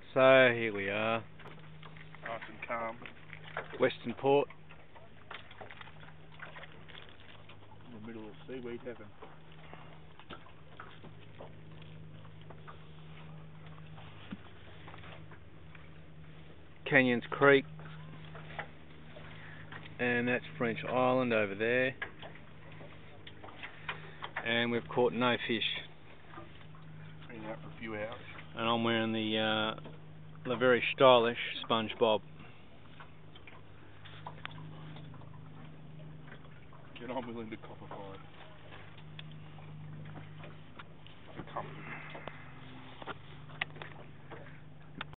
So here we are, Nice and calm. Western Port. In the middle of seaweed heaven. Canyons Creek, and that's French Island over there, and we've caught no fish. Been out for a few hours. And I'm wearing the very stylish SpongeBob. Get on with Linda Copperfield. Comfortable.